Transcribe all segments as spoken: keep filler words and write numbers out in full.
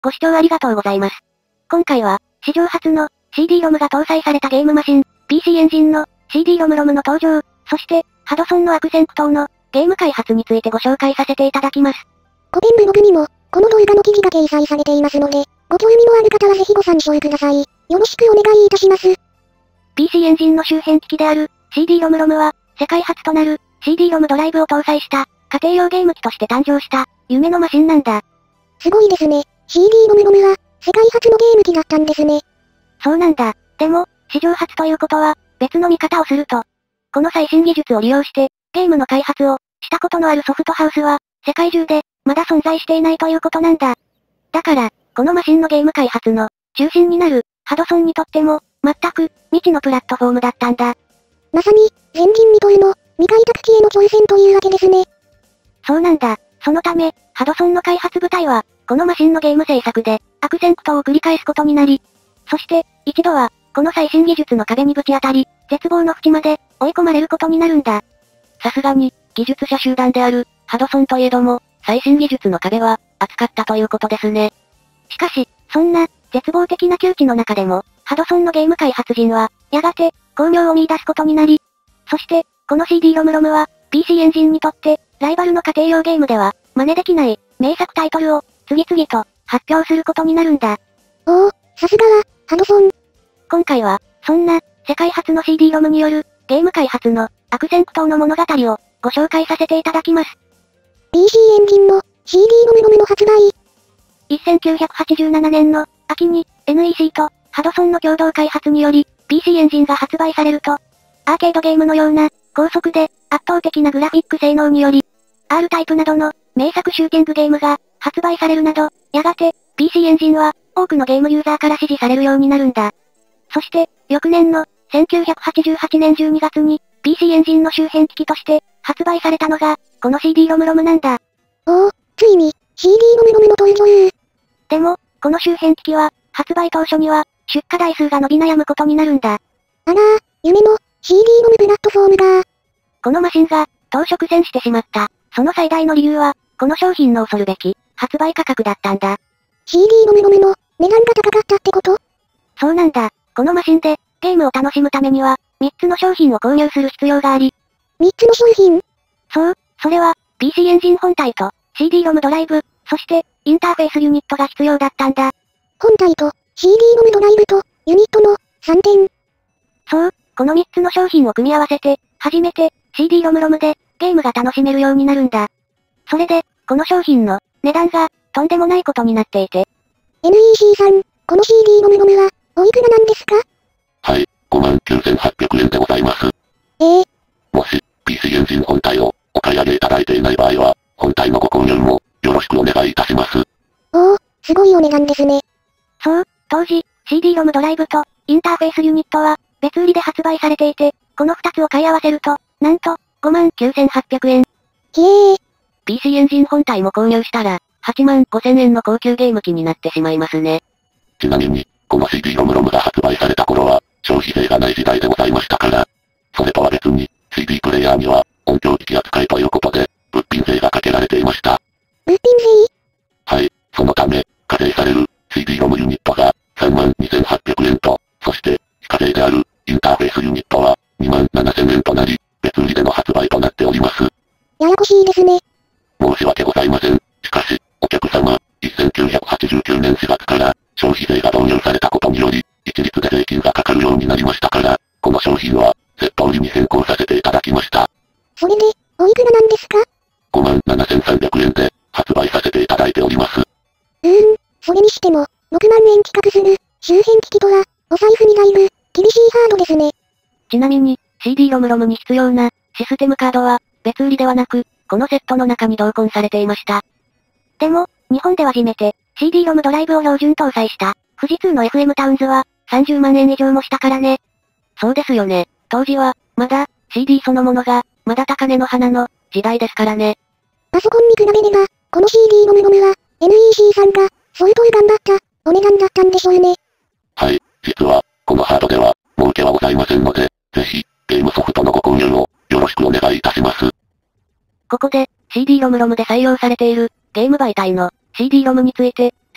ご視聴ありがとうございます。今回は、史上初の シーディー ロムが搭載されたゲームマシン、ピーシー エンジンの シーディー ロムロムの登場、そして、ハドソンの悪戦苦闘のゲーム開発についてご紹介させていただきます。 古典ブログにも、この動画の記事が掲載されていますので、ご興味のある方はぜひご参照ください。よろしくお願いいたします。 ピーシー エンジンの周辺機器である シーディー ロムロムは、世界初となる シーディー ロムドライブを搭載した家庭用ゲーム機として誕生した夢のマシンなんだ。 すごいですね。シーディー ロムロムは世界初のゲーム機だったんですね。 そうなんだ。でも、史上初ということは、別の見方をすると、この最新技術を利用して、ゲームの開発をしたことのあるソフトハウスは、世界中でまだ存在していないということなんだ。だから、このマシンのゲーム開発の中心になるハドソンにとっても、全く未知のプラットフォームだったんだ。 まさに、前人未到の未開拓地への挑戦というわけですね。 そうなんだ。そのため、ハドソンの開発部隊は、このマシンのゲーム制作で、悪戦苦闘を繰り返すことになり、そして、一度は、この最新技術の壁にぶち当たり、絶望の淵まで、追い込まれることになるんだ。さすがに、技術者集団である、ハドソンといえども、最新技術の壁は、厚かったということですね。しかし、そんな、絶望的な窮地の中でも、ハドソンのゲーム開発陣は、やがて、巧妙を見出すことになり、そして、この シーディー ロムロムは、ピーシー エンジンにとって、ライバルの家庭用ゲームでは、真似できない、名作タイトルを、次々と、発表することになるんだ。 おお、さすがは、ハドソン。 今回は、そんな、世界初の シーディー ロムによる、ゲーム開発の、悪戦苦闘の物語を、ご紹介させていただきます。 ピーシー エンジンの シーディー ロムロムの発売。 せんきゅうひゃくはちじゅうななねんの秋に エヌイーシー とハドソンの共同開発により ピーシー エンジンが発売されると、アーケードゲームのような高速で圧倒的なグラフィック性能により R タイプなどの名作シューティングゲームが発売されるなど、やがて ピーシー エンジンは多くのゲームユーザーから支持されるようになるんだ。そして翌年のせんきゅうひゃくはちじゅうはちねんじゅうにがつに ピーシー エンジンの周辺機器として発売されたのがこの シーディー ロムロムなんだ。 おお、ついに シーディー ロムロムの登場。 でも、この周辺機器は、発売当初には、出荷台数が伸び悩むことになるんだ。 あらー、夢の シーディー ロムプラットフォームが。 このマシンが、当初苦戦してしまった。その最大の理由は、この商品の恐るべき、発売価格だったんだ。 シーディー ロムロムの、値段が高かったってこと？ そうなんだ。このマシンで、ゲームを楽しむためには、みっつの商品を購入する必要があり。 みっつの商品？ そう、それは、ピーシー エンジン本体と、シーディー ロムドライブ、そして、インターフェースユニットが必要だったんだ。 本体と、シーディー ロムドライブと、ユニットの、さんてん。 そう、このみっつの商品を組み合わせて、初めて、シーディー ロムロムで、ゲームが楽しめるようになるんだ。それで、この商品の、値段が、とんでもないことになっていて。 エヌイーシー さん、この シーディー ロムロムは、おいくらなんですか？ はい、ごまんきゅうせんはっぴゃくえんでございます。 ええー。 もし、ピーシー エンジン本体を、お買い上げいただいていない場合は、本体のご購入も、よろしくお願いいたします。 おお、すごいお値段ですね。 そう、当時、シーディー ロムドライブと、インターフェースユニットは、別売りで発売されていて、このふたつを買い合わせると、なんと、ごまんきゅうせんはっぴゃくえん。 ひえー。 ピーシー エンジン本体も購入したら、はちまんごせんえんの高級ゲーム機になってしまいますね。 ちなみに、この シーディー ロムロムが発売された頃は、消費税がない時代でございましたから。それとは別に、シーディー プレイヤーには、音響機器扱いということで、物品税がかけられていました。 物品税？ はい、そのため、課税される シーディー ロムユニットがさんまんにせんはっぴゃくえんと、そして、非課税であるインターフェースユニットはにまんななせんえんとなり、別売りでの発売となっております。 ややこしいですね。 申し訳ございません。しかし、お客様、せんきゅうひゃくはちじゅうきゅうねんしがつから消費税が導入されたことにより、一律で税金がかかるようになりましたから、この商品は、セット売りに変更させていただきました。 それで、おいくらなんですか？ ごまんななせんさんびゃくえんで、発売させていただいております。 うーん、それにしても、ろくまんえん企画する、周辺機器とは、お財布にだいぶ、厳しいハードですね。 ちなみに、シーディー ロムロムに必要な、システムカードは、別売りではなく、このセットの中に同梱されていました。でも、日本では初めて、シーディー ロムドライブを標準搭載した、富士通の エフエム タウンズは、さんじゅうまんえん以上もしたからね。そうですよね。当時は、まだ、シーディー そのものが、まだ高値の花の、時代ですからね。 パソコンに比べれば、この シーディー ロムロムは、エヌイーシー さんが、相当頑張った、お値段だったんでしょうね。 はい、実は、このハードでは、儲けはございませんので、ぜひ、ゲームソフトのご購入を、よろしくお願いいたします。 ここで、シーディー ロムロムで採用されている、ゲーム媒体の、シーディー ロムについて、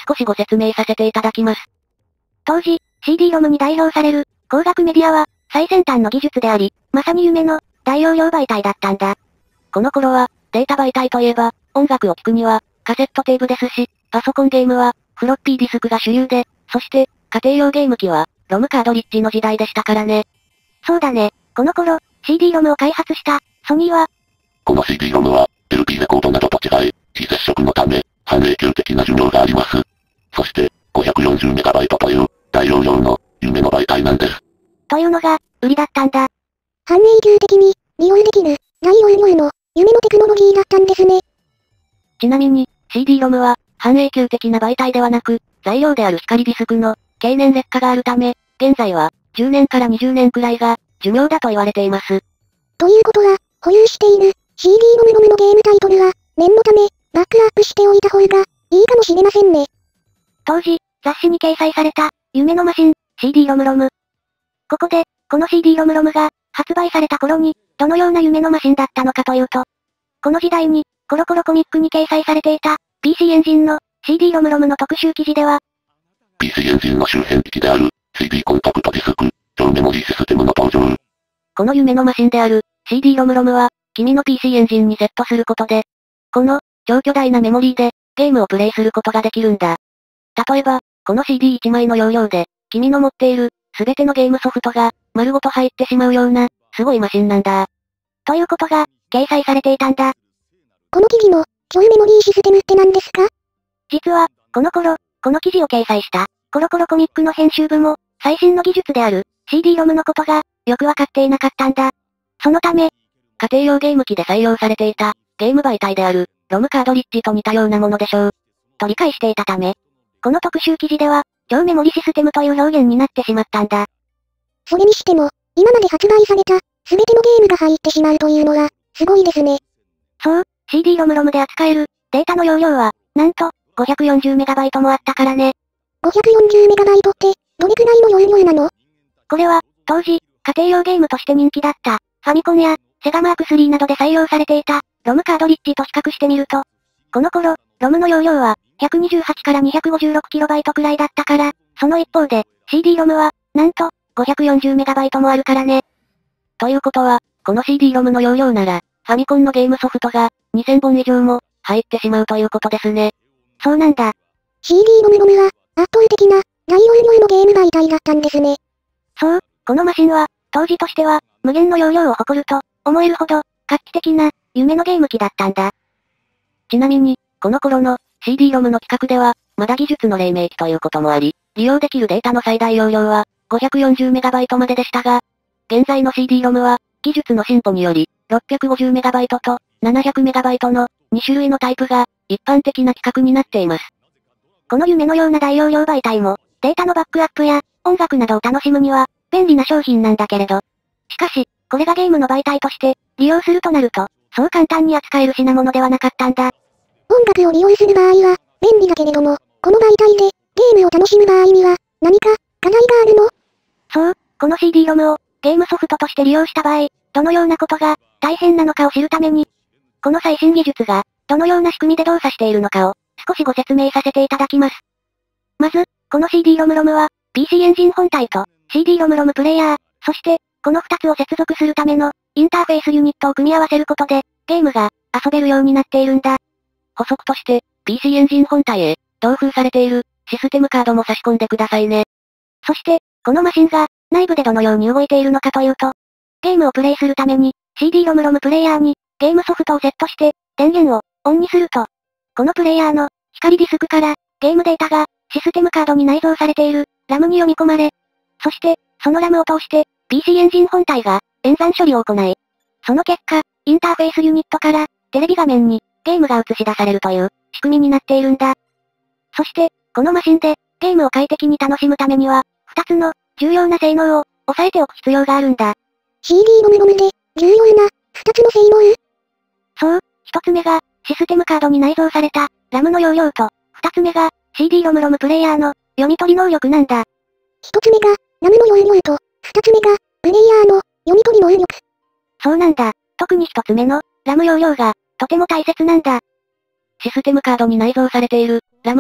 少しご説明させていただきます。当時、シーディー ロムに代表される、工学メディアは、最先端の技術であり、まさに夢の、大容量媒体だったんだ。この頃は、データ媒体といえば、音楽を聴くには、カセットテープですし、パソコンゲームは、フロッピーディスクが主流で、そして、家庭用ゲーム機は、ロムカードリッジの時代でしたからね。そうだね、この頃、シーディー ロムを開発した、ソニーは、 この シーディー ロムは、エルピー レコードなどと違い、非接触のため、半永久的な寿命があります。そして、ごひゃくよんじゅうメガバイト という、大容量の、夢の媒体なんです。 というのが、売りだったんだ。 半永久的に、利用できる、大容量の、夢のテクノロギーだったんですね。 ちなみに、シーディー ロムは、半永久的な媒体ではなく、材料である光ディスクの、経年劣化があるため、現在は、じゅうねんからにじゅうねんくらいが、寿命だと言われています。 ということは、保有している、シーディー ロムロムのゲームタイトルは、念のため、バックアップしておいた方が、いいかもしれませんね。 当時、雑誌に掲載された、夢のマシン、シーディー ロムロム。ここで、この シーディー ロムロムが、発売された頃に、どのような夢のマシンだったのかというと、この時代に、コロコロコミックに掲載されていた、ピーシー エンジンの、シーディー ロムロムの特集記事では、 ピーシー エンジンの周辺機器である、シーディー コンパクトディスク、超メモリーシステムの登場。 この夢のマシンである、シーディー ロムロムは、君の ピーシー エンジンにセットすることで、この、超巨大なメモリーで、ゲームをプレイすることができるんだ。例えば、この シーディーいち 枚の容量で、君の持っている、すべてのゲームソフトが、丸ごと入ってしまうような、すごいマシンなんだ。ということが、掲載されていたんだ。 この記事の、超メモリーシステムって何ですか？ 実は、この頃、この記事を掲載した、コロコロコミックの編集部も、最新の技術である、シーディー ロムのことが、よくわかっていなかったんだ。そのため、家庭用ゲーム機で採用されていた、ゲーム媒体である、ロムカードリッジと似たようなものでしょう。と理解していたため、この特集記事では、超メモリシステムという表現になってしまったんだ。 それにしても、今まで発売された、すべてのゲームが入ってしまうというのは、すごいですね。 そう、シーディー ロムロムで扱える、データの容量は、なんと、ごひゃくよんじゅうメガバイトもあったからね。 ごひゃくよんじゅうメガバイトって、どれくらいの容量なの？ これは、当時、家庭用ゲームとして人気だった、ファミコンや、セガマークスリーなどで採用されていた、ロムカードリッジと比較してみると、この頃、ロムの容量は、ひゃくにじゅうはちからにひゃくごじゅうろくキロバイトくらいだったから、その一方で、シーディー ロムは、なんと、ごひゃくよんじゅうメガバイトもあるからね。ということは、この シーディー ロムの容量なら、ファミコンのゲームソフトが、にせんぼん以上も、入ってしまうということですね。そうなんだ。 シーディー ロムロムは、圧倒的な、大容量のゲーム媒体だったんですね。 そう、このマシンは、当時としては、無限の容量を誇ると、思えるほど、画期的な、夢のゲーム機だったんだ。ちなみに、この頃の、シーディー ロムの規格では、まだ技術の黎明期ということもあり、利用できるデータの最大容量は、ごひゃくよんじゅうメガバイトまででしたが、現在の シーディー ロムは、技術の進歩により、ろっぴゃくごじゅうメガバイトと、ななひゃくメガバイトの、に種類のタイプが、一般的な規格になっています。この夢のような大容量媒体も、データのバックアップや、音楽などを楽しむには、便利な商品なんだけれど。しかし、これがゲームの媒体として、利用するとなると、そう簡単に扱える品物ではなかったんだ。 音楽を利用する場合は、便利だけれども、この媒体で、ゲームを楽しむ場合には、何か、課題があるの？ そう、この シーディー ロムを、ゲームソフトとして利用した場合、どのようなことが、大変なのかを知るために、この最新技術が、どのような仕組みで動作しているのかを、少しご説明させていただきます。まず、この シーディー ロムロムは、ピーシー エンジン本体と、シーディー ロムロムプレイヤー、そして、この二つを接続するための、インターフェースユニットを組み合わせることで、ゲームが、遊べるようになっているんだ。補足として、ピーシー エンジン本体へ、同封されている、システムカードも差し込んでくださいね。そして、このマシンが、内部でどのように動いているのかというと、ゲームをプレイするために、シーディー ロムロムプレイヤーに、ゲームソフトをセットして、電源を、オンにすると、このプレイヤーの、光ディスクから、ゲームデータが、システムカードに内蔵されている、ラムに読み込まれ、そして、そのラムを通して、ピーシー エンジン本体が、演算処理を行い、その結果、インターフェースユニットから、テレビ画面に、ゲームが映し出されるという、仕組みになっているんだ。そして、このマシンで、ゲームを快適に楽しむためには、二つの、重要な性能を、押さえておく必要があるんだ。 シーディー ロムロムで、重要な、二つの性能？ そう、一つ目が、システムカードに内蔵された、ラムの容量と、二つ目が、シーディー ロムロムプレイヤーの、読み取り能力なんだ。 一つ目が、ラムの容量と、二つ目が、プレイヤーの、読み取り能力。 そうなんだ。特に一つ目の、ラム容量が、とても大切なんだ。システムカードに内蔵されている、ラムは、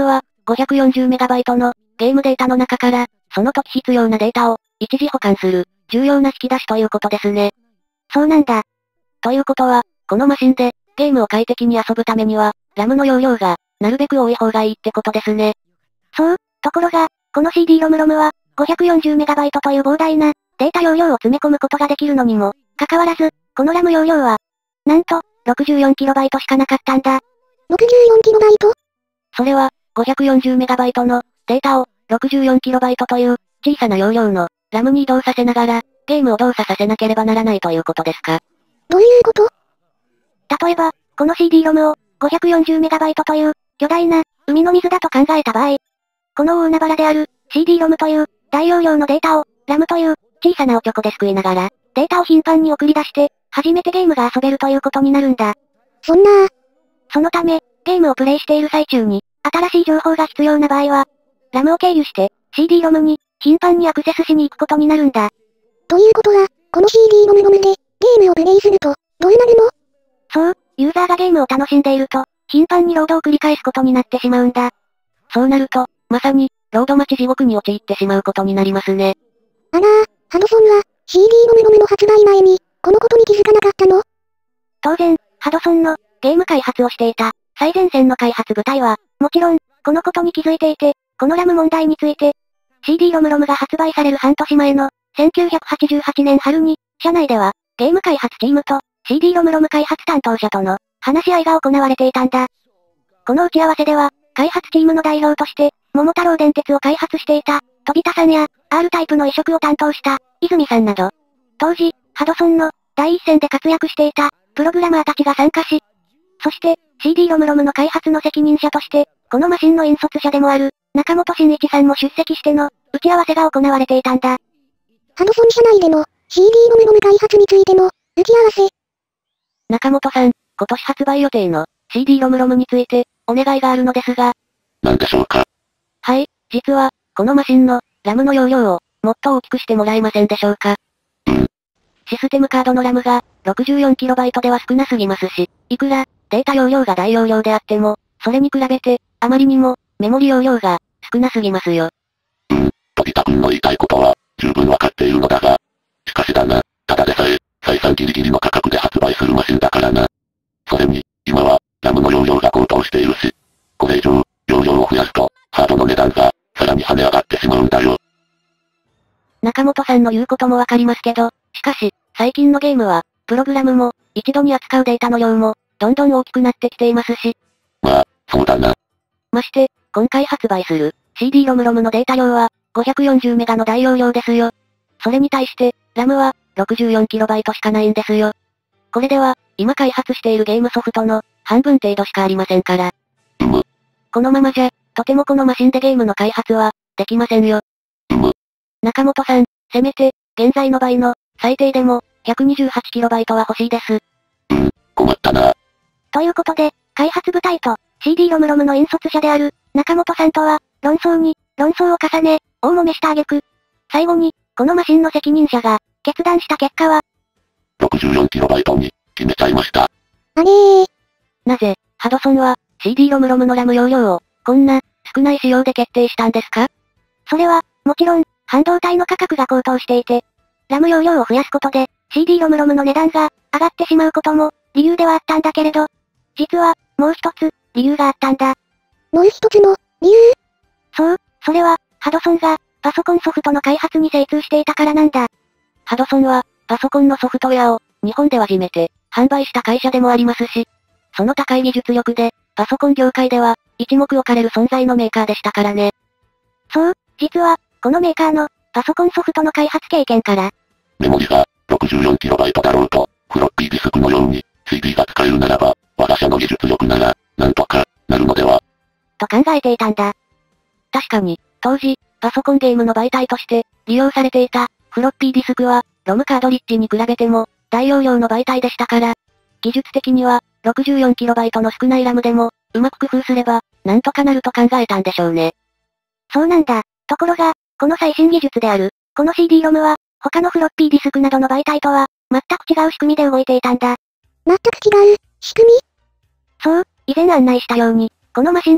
ごひゃくよんじゅうメガバイト のゲームデータの中から、その時必要なデータを一時保管する重要な引き出しということですね。 そうなんだ。 ということは、このマシンでゲームを快適に遊ぶためには、ラム の容量がなるべく多い方がいいってことですね。 そう、ところが、この シーディー ロムロムは ごひゃくよんじゅうメガバイト という膨大なデータ容量を詰め込むことができるのにもかかわらず、このラム容量は、なんと ろくじゅうよんキロバイト しかなかったんだ。 ろくじゅうよんキロバイト？ それは、ごひゃくよんじゅうメガバイト のデータを ろくじゅうよんキロバイト という小さな容量のラムに移動させながら、ゲームを動作させなければならないということですか。 どういうこと？ 例えば、この シーディー ロムを ごひゃくよんじゅうメガバイト という巨大な海の水だと考えた場合、この大海原である シーディー ロムという大容量のデータをラムという小さなおちょこで救いながら、データを頻繁に送り出して、初めてゲームが遊べるということになるんだ。 そんなぁ。 そのため、ゲームをプレイしている最中に、新しい情報が必要な場合は、ラムを経由して、シーディー ロムに頻繁にアクセスしに行くことになるんだ。 ということは、この シーディー ロムロムでゲームをプレイすると、どうなるの？ そう、ユーザーがゲームを楽しんでいると、頻繁にロードを繰り返すことになってしまうんだ。そうなると、まさに、ロード待ち地獄に陥ってしまうことになりますね。 あらー、ハドソンは、シーディー ロムロムの発売前に、このことに気づかなかったの？ 当然、ハドソンのゲーム開発をしていた最前線の開発部隊は、もちろん、このことに気づいていて、このラム問題について、シーディー ロムロムが発売される半年前のせんきゅうひゃくはちじゅうはちねん春に、社内では、ゲーム開発チームと シーディー ロムロム開発担当者との話し合いが行われていたんだ。この打ち合わせでは、開発チームの代表として、桃太郎電鉄を開発していた、飛田さんや、R タイプの移植を担当した、泉さんなど、当時、ハドソンの第一線で活躍していた、プログラマーたちが参加し、そして、シーディー ロムロムの開発の責任者として、このマシンの引率者でもある、中本真一さんも出席しての、打ち合わせが行われていたんだ。 ハドソン社内での、シーディー ロムロム開発についての、打ち合わせ。 中本さん、今年発売予定の シーディー ロムロムについて、お願いがあるのですが。 何でしょうか？ はい、実は、このマシンの、ラムの容量を、もっと大きくしてもらえませんでしょうか？ うん。 システムカードのラムが、ろくじゅうよんキロバイト では少なすぎますし、いくら、データ容量が大容量であっても、それに比べて、あまりにも、メモリ容量が、少なすぎますよ。 うん、飛田君の言いたいことは、十分わかっているのだが、しかしだな、ただでさえ、採算ギリギリの価格で発売するマシンだからな。それに、今は、ラムの容量が高騰しているし、これ以上、容量を増やすと、ハードの値段が、さらに跳ね上がってしまうんだよ。 中本さんの言うこともわかりますけど、しかし、最近のゲームは、プログラムも、一度に扱うデータの量も、どんどん大きくなってきていますし。 まあ、そうだな。 まして、今回発売する、シーディー ロムロムのデータ量は、ごひゃくよんじゅうメガの大容量ですよ。それに対して、ラムは、ろくじゅうよんキロバイト しかないんですよ。これでは、今開発しているゲームソフトの、半分程度しかありませんから。 うむ。 このままじゃ、とてもこのマシンでゲームの開発は、できませんよ。 うむ。 中本さん、せめて、現在の倍の、最低でも、ひゃくにじゅうはちキロバイト は欲しいです。 うん、困ったな。 ということで、開発部隊と、シーディー ロムロムの引率者である、中本さんとは、論争に、論争を重ね、大揉めした挙句。最後に、このマシンの責任者が、決断した結果は、 ろくじゅうよんキロバイト に、決めちゃいました。 あれー。 なぜ、ハドソンは、シーディー ロムロムのラム容量を、こんな、少ない仕様で決定したんですか？それは、もちろん、半導体の価格が高騰していて、ラム容量を増やすことで、シーディー ロムロムの値段が、上がってしまうことも、理由ではあったんだけれど、実は、もう一つ、理由があったんだ。 もう一つの、理由？ そう、それは、ハドソンが、パソコンソフトの開発に精通していたからなんだ。ハドソンは、パソコンのソフトウェアを、日本では初めて、販売した会社でもありますし、その高い技術力で、パソコン業界では、一目置かれる存在のメーカーでしたからね。そう、実は、このメーカーの、パソコンソフトの開発経験から、 メモリが、ろくじゅうよんキロバイト だろうと、フロッピーディスクのように、シーディー が使えるならば、我が社の技術力なら、なんとか、なるのでは。 と考えていたんだ。確かに、当時、パソコンゲームの媒体として、利用されていた、フロッピーディスクは、ロムカードリッジに比べても、大容量の媒体でしたから、技術的には、ろくじゅうよんキロバイト の少ないラムでも、うまく工夫すれば、なんとかなると考えたんでしょうね。そうなんだ。ところが、この最新技術である、この シーディー ロムは、他のフロッピーディスクなどの媒体とは、全く違う仕組みで動いていたんだ。 全く違う、仕組み？ そう、以前案内したように、このマシンで、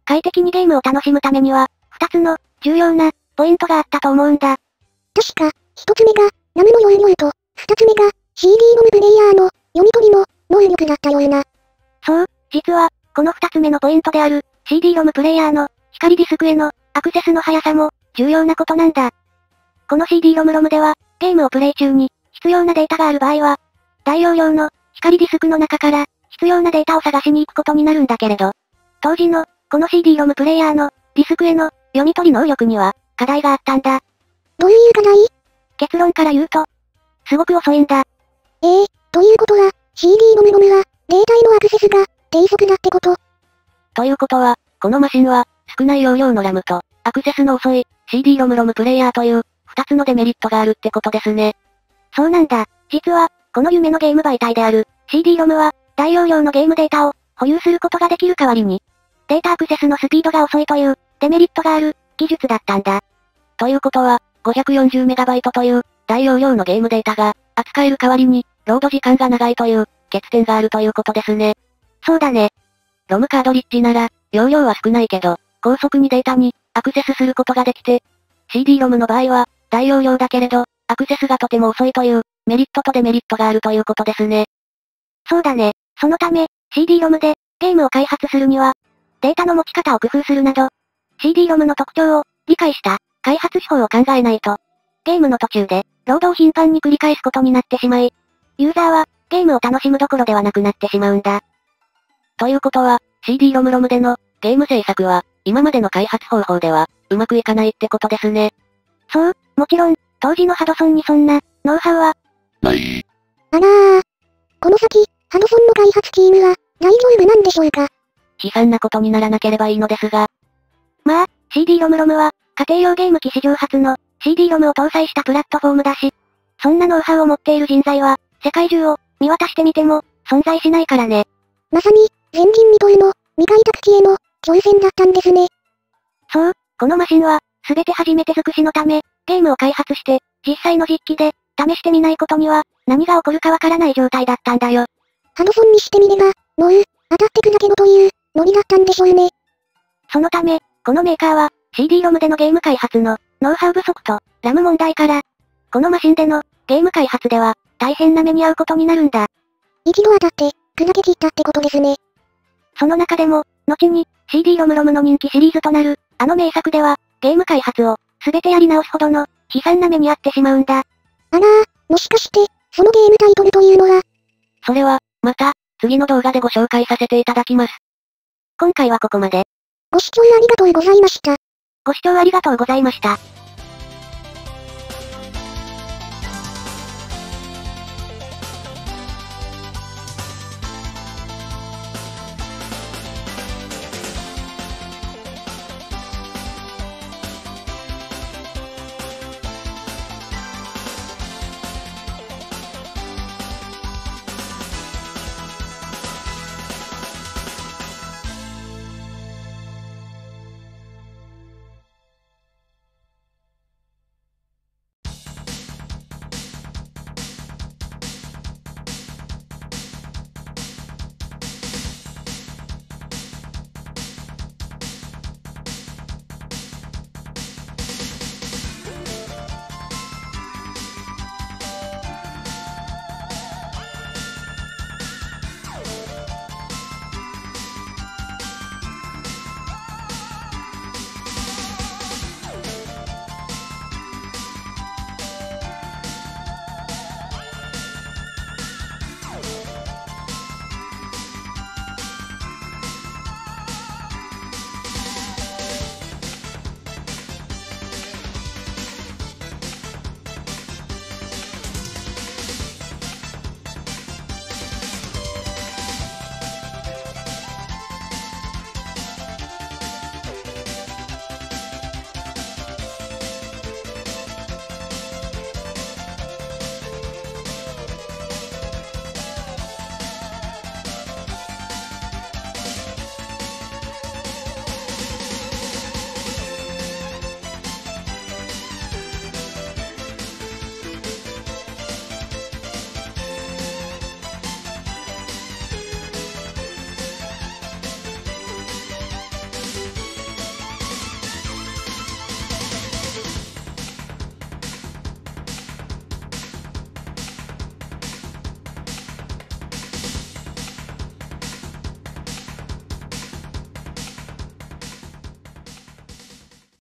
快適にゲームを楽しむためには、二つの、重要な、ポイントがあったと思うんだ。 確か、一つ目が、ラムの容量と、二つ目が、シーディー ロムプレイヤーの、読み取りの、能力だったような。 そう、実は、この二つ目のポイントである、シーディー ロムプレイヤーの、光ディスクへの、アクセスの速さも、重要なことなんだ。この シーディー ロムロムでは、ゲームをプレイ中に、必要なデータがある場合は、大容量の、光ディスクの中から、必要なデータを探しに行くことになるんだけれど、当時の、この シーディー ロムプレイヤーの、ディスクへの、読み取り能力には、課題があったんだ。 どういう課題？ 結論から言うと、すごく遅いんだ。 ええー、ということは、シーディー ロムロムは、データへのアクセスが、低速だってこと？ ということは、このマシンは、少ない容量のラムと、アクセスの遅い、シーディー ロムロムプレイヤーという、二つのデメリットがあるってことですね。そうなんだ。実は、この夢のゲーム媒体である、シーディー ロムは、大容量のゲームデータを、保有することができる代わりに、データアクセスのスピードが遅いという、デメリットがある、技術だったんだ。ということは、ごひゃくよんじゅうメガバイトという、大容量のゲームデータが、扱える代わりに、ロード時間が長いという、欠点があるということですね。そうだね。ロムカードリッジなら、容量は少ないけど、高速にデータに、アクセスすることができて、シーディー ロムの場合は、大容量だけれど、アクセスがとても遅いという、メリットとデメリットがあるということですね。そうだね。そのため、シーディー ロムで、ゲームを開発するには、データの持ち方を工夫するなど、シーディー ロムの特徴を、理解した、開発手法を考えないと、ゲームの途中で、ロードを頻繁に繰り返すことになってしまい、ユーザーは、ゲームを楽しむどころではなくなってしまうんだ。ということは、シーディー ロムロムでの、ゲーム制作は、今までの開発方法では、うまくいかないってことですね。そう、もちろん、当時のハドソンにそんな、ノウハウは、 ない。 あらー。この先、ハドソンの開発チームは、大丈夫なんでしょうか？ 悲惨なことにならなければいいのですが。まあ、シーディー ロムロムは、家庭用ゲーム機史上初の、シーディー ロムを搭載したプラットフォームだし、そんなノウハウを持っている人材は、世界中を、見渡してみても、存在しないからね。 まさに、前人未到の、未開拓地への、挑戦だったんですね。 そう、このマシンは、すべて初めて尽くしのため、ゲームを開発して、実際の実機で、試してみないことには、何が起こるかわからない状態だったんだよ。 ハドソンにしてみれば、もう、当たってくだけのという、ノリだったんでしょうね。 そのため、このメーカーは、シーディー ロムでのゲーム開発の、ノウハウ不足と、ラム問題から、このマシンでの、ゲーム開発では、大変な目に遭うことになるんだ。 一度当たって、砕け散ったってことですね。 その中でも、後に、シーディー ロムロムの人気シリーズとなる、あの名作では、ゲーム開発を、すべてやり直すほどの、悲惨な目に遭ってしまうんだ。 あらー、もしかして、そのゲームタイトルというのは、 それは、また、次の動画でご紹介させていただきます。今回はここまで。 ご視聴ありがとうございました。 ご視聴ありがとうございました。